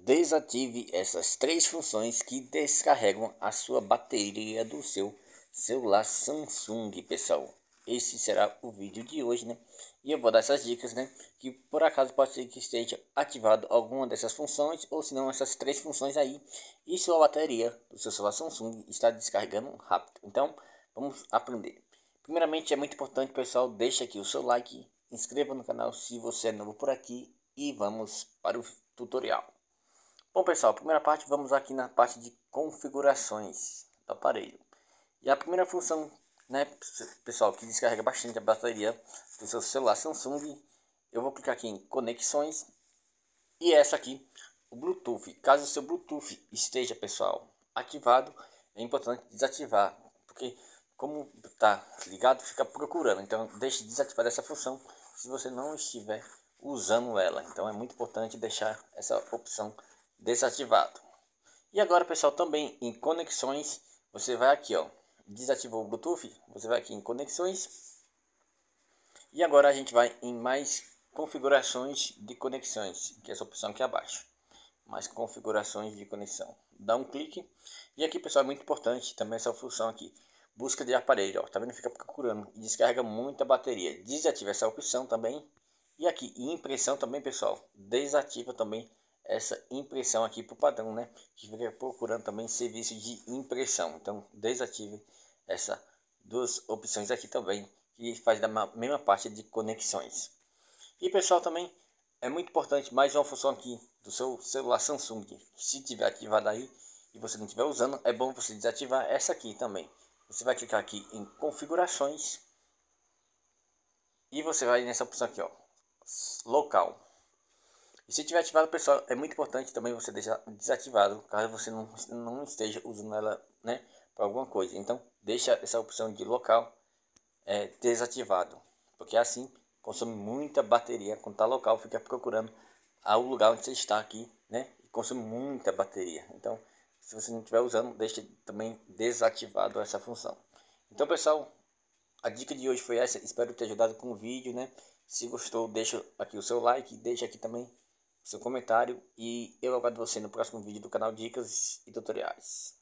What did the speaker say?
Desative essas três funções que descarregam a sua bateria do seu celular Samsung, pessoal. Esse será o vídeo de hoje, né? E eu vou dar essas dicas, né? Que por acaso pode ser que esteja ativado alguma dessas funções, ou se não essas três funções aí, e sua bateria do seu celular Samsung está descarregando rápido. Então, vamos aprender. Primeiramente, é muito importante, pessoal, deixa aqui o seu like, inscreva no canal se você é novo por aqui e vamos para o tutorial. Bom, pessoal, primeira parte, vamos aqui na parte de configurações do aparelho. E a primeira função, né, pessoal, que descarrega bastante a bateria do seu celular Samsung, eu vou clicar aqui em conexões e essa aqui, o Bluetooth. Caso o seu Bluetooth esteja, pessoal, ativado, é importante desativar, porque como está ligado, fica procurando. Então, deixe desativada essa função se você não estiver usando ela. Então, é muito importante deixar essa opção desativado. E agora, pessoal, também em conexões, você vai aqui, ó, desativou o Bluetooth, você vai aqui em conexões. E agora a gente vai em mais configurações de conexões, que é essa opção aqui abaixo. Mais configurações de conexão. Dá um clique. E aqui, pessoal, é muito importante também essa função aqui. Busca de aparelho, ó, tá vendo? Fica procurando e descarrega muita bateria. Desativa essa opção também. E aqui, impressão também, pessoal, desativa também essa impressão aqui para o padrão, né? Que fica procurando também serviço de impressão. Então, desative essas duas opções aqui também, que faz da mesma parte de conexões. E, pessoal, também é muito importante mais uma função aqui do seu celular Samsung. Se tiver ativado aí e você não estiver usando, é bom você desativar essa aqui também. Você vai clicar aqui em configurações e você vai nessa opção aqui, ó, local. E se tiver ativado, pessoal, é muito importante também você deixar desativado, caso você não esteja usando ela, né, para alguma coisa. Então, deixa essa opção de local desativado, porque assim consome muita bateria. Quando está local, fica procurando o lugar onde você está aqui, né, e consome muita bateria. Então, se você não estiver usando, deixe também desativado essa função. Então, pessoal, a dica de hoje foi essa. Espero ter ajudado com o vídeo, né? Se gostou, deixa aqui o seu like, deixa aqui também o seu comentário e eu aguardo você no próximo vídeo do canal Dicas e Tutoriais.